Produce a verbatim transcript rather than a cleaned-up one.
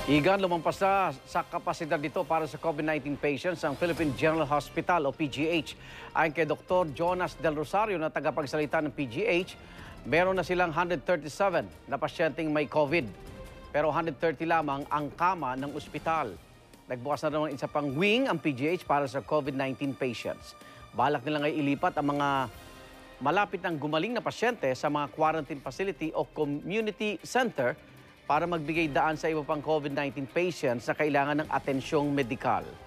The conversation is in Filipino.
Igan, lumampas na sa kapasidad nito para sa COVID nineteen patients ang Philippine General Hospital o P G H. Ayon kay Doctor Jonas Del Rosario na tagapagsalita ng P G H, meron na silang one hundred thirty-seven na pasyenteng may COVID. Pero one hundred thirty lamang ang kama ng ospital. Nagbukas na naman isa pang wing ang P G H para sa COVID nineteen patients. Balak nila ngay ilipat ang mga malapit ng gumaling na pasyente sa mga quarantine facility o community center para magbigay daan sa iba pang COVID nineteen patients na kailangan ng atensyong medikal.